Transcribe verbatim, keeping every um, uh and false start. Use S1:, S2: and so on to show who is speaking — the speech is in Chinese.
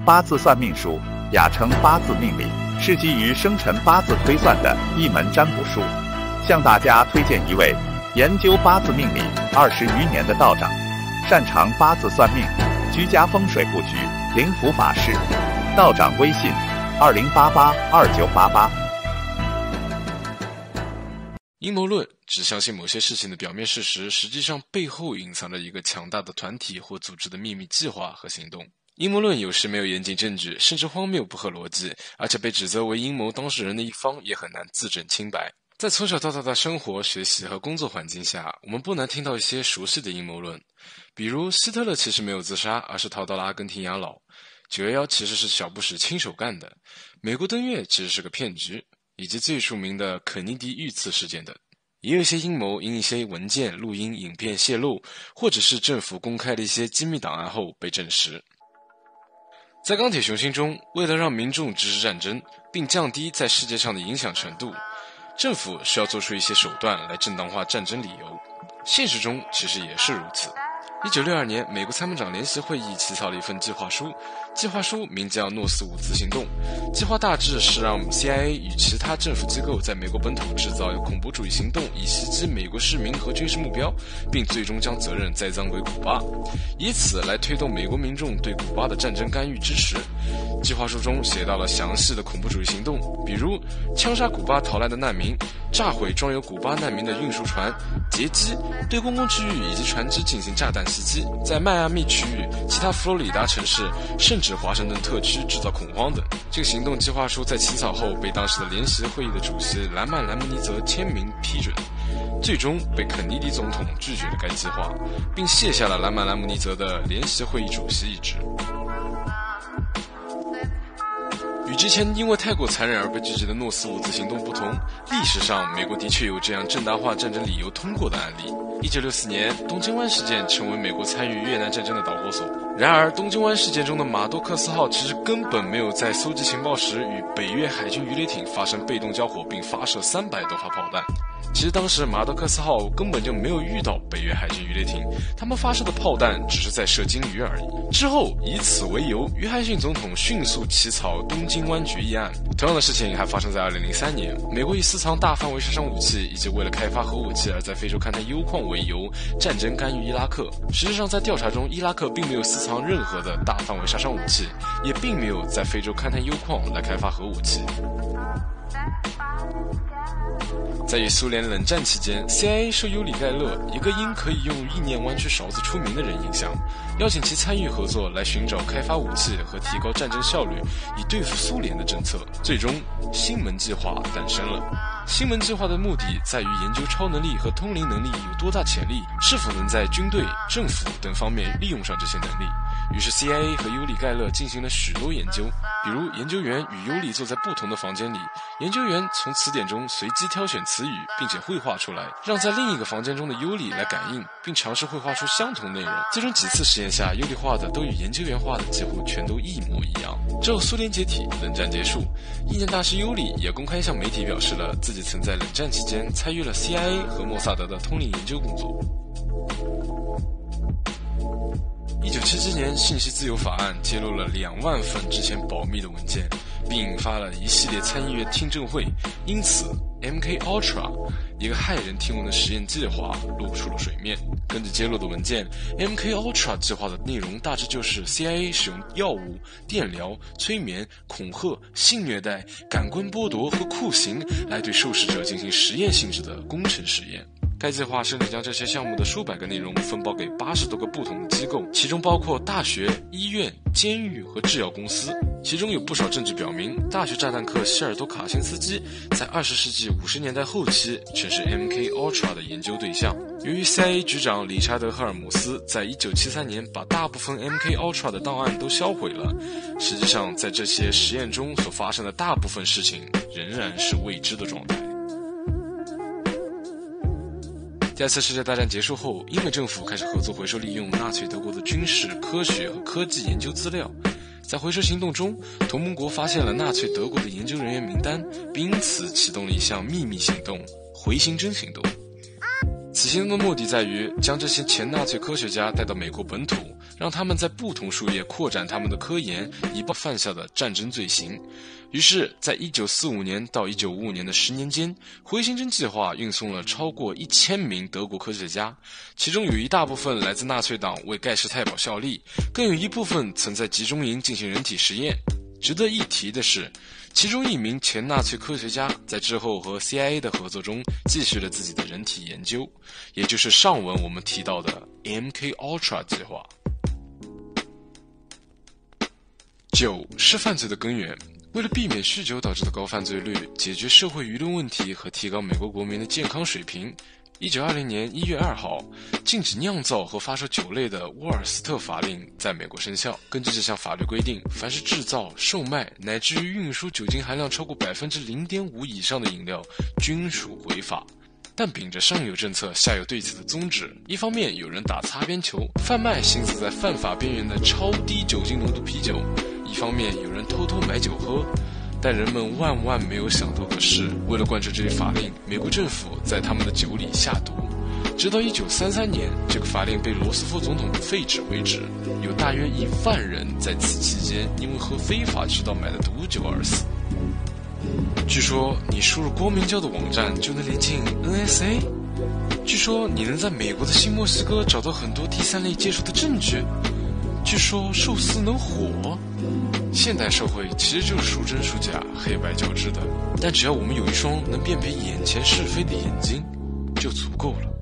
S1: 八字算命术，雅称八字命理，是基于生辰八字推算的一门占卜术。向大家推荐一位研究八字命理二十余年的道长，擅长八字算命、居家风水布局、灵符法事。道长微信：二零八八二九八八。
S2: 阴谋论只相信某些事情的表面事实，实际上背后隐藏着一个强大的团体或组织的秘密计划和行动。阴谋论有时没有严谨证据，甚至荒谬不合逻辑，而且被指责为阴谋当事人的一方也很难自证清白。在从小到大的生活、学习和工作环境下，我们不难听到一些熟悉的阴谋论，比如希特勒其实没有自杀，而是逃到了阿根廷养老；九一一其实是小布什亲手干的；美国登月其实是个骗局，以及最著名的肯尼迪遇刺事件等。也有一些阴谋因一些文件、录音、影片泄露，或者是政府公开的一些机密档案后被证实。在钢铁雄心中，为了让民众支持战争，并降低在世界上的影响程度，政府需要做出一些手段来正当化战争理由。现实中其实也是如此。一九六二年，美国参谋长联席会议起草了一份计划书，计划书名叫诺斯伍兹行动。计划大致是让 C I A 与其他政府机构在美国本土制造恐怖主义行动，以袭击美国市民和军事目标，并最终将责任栽赃给古巴，以此来推动美国民众对古巴的战争干预支持。计划书中写到了详细的恐怖主义行动，比如枪杀古巴逃来的难民，炸毁装有古巴难民的运输船，劫机，对公共区域以及船只进行炸弹袭击，在迈阿密区域、其他佛罗里达城市，甚至华盛顿特区制造恐慌等。这个行动计划书在起草后被当时的联席会议的主席兰曼兰姆尼泽签名批准，最终被肯尼迪总统拒绝了该计划，并卸下了兰曼兰姆尼泽的联席会议主席一职。与之前因为太过残忍而被拒绝的诺斯伍兹行动不同，历史上美国的确有这样正当化战争理由通过的案例。一九六四年，东京湾事件成为美国参与越南战争的导火索。然而，东京湾事件中的马多克斯号其实根本没有在搜集情报时与北越海军鱼雷艇发生被动交火，并发射三百多发炮弹。其实当时马多克斯号根本就没有遇到北越海军鱼雷艇，他们发射的炮弹只是在射鲸鱼而已。之后以此为由，约翰逊总统迅速起草东京湾决议案。同样的事情还发生在二零零三年，美国以私藏大范围杀伤武器以及为了开发核武器而在非洲勘探铀矿为由，战争干预伊拉克。实际上在调查中，伊拉克并没有私藏任何的大范围杀伤武器，也并没有在非洲勘探铀矿来开发核武器。在与苏联冷战期间， C I A 受尤里盖勒，一个因可以用意念弯曲勺子出名的人影响，邀请其参与合作来寻找开发武器和提高战争效率，以对付苏联的政策。最终，星门计划诞生了。星门计划的目的在于研究超能力和通灵能力有多大潜力，是否能在军队、政府等方面利用上这些能力。于是 C I A 和尤里盖勒进行了许多研究，比如研究员与尤里坐在不同的房间里，研究员从词典中随机挑选词语并且绘画出来，让在另一个房间中的尤里来感应，并尝试绘画出相同内容。最终几次实验下，尤里画的都与研究员画的几乎全都一模一样。之后苏联解体，冷战结束，意见大师尤里也公开向媒体表示了自己曾在冷战期间参与了 C I A 和莫萨德的通灵研究工作。一九七七年，信息自由法案揭露了两万份之前保密的文件，并引发了一系列参议院听证会，因此 M K Ultra 一个骇人听闻的实验计划露出了水面。根据揭露的文件， M K Ultra 计划的内容大致就是 C I A 使用药物、电疗、催眠、恐吓、性虐待、感官剥夺和酷刑来对受试者进行实验性质的工程实验。该计划甚至将这些项目的数百个内容分包给八十多个不同的机构，其中包括大学、医院、监狱和制药公司。其中有不少证据表明，大学炸弹客希尔多卡辛斯基在二十世纪五十年代后期曾是 M K Ultra 的研究对象。由于 C I A 局长理查德·赫尔姆斯在一九七三年把大部分 M K Ultra 的档案都销毁了，实际上在这些实验中所发生的大部分事情仍然是未知的状态。第二次世界大战结束后，英美政府开始合作回收利用纳粹德国的军事、科学和科技研究资料。在回收行动中，同盟国发现了纳粹德国的研究人员名单，并因此启动了一项秘密行动——回形针行动。此行动的目的在于将这些前纳粹科学家带到美国本土， 让他们在不同树叶扩展他们的科研，以报犯下的战争罪行。于是在一九四五年到一九五五年的十年间，回形针计划运送了超过一千名德国科学家，其中有一大部分来自纳粹党为盖世太保效力，更有一部分曾在集中营进行人体实验。值得一提的是，其中一名前纳粹科学家在之后和 C I A 的合作中继续了自己的人体研究，也就是上文我们提到的 M K Ultra 计划。酒是犯罪的根源，为了避免酗酒导致的高犯罪率，解决社会舆论问题和提高美国国民的健康水平，一九二零年一月二号，禁止酿造和发售酒类的沃尔斯特法令在美国生效。根据这项法律规定，凡是制造、售卖乃至于运输酒精含量超过 百分之零点五 以上的饮料均属违法。但秉着上有政策下有对策的宗旨，一方面有人打擦边球，贩卖行走在犯法边缘的超低酒精浓度啤酒，一方面有人偷偷买酒喝。但人们万万没有想到的是，为了贯彻这一法令，美国政府在他们的酒里下毒，直到一九三三年，这个法令被罗斯福总统废止为止。有大约一万人在此期间因为喝非法渠道买的毒酒而死。据说你输入光明教的网站就能连进 N S A， 据说你能在美国的新墨西哥找到很多第三类接触的证据，据说寿司能火。现代社会其实就是孰真孰假、黑白交织的，但只要我们有一双能辨别眼前是非的眼睛，就足够了。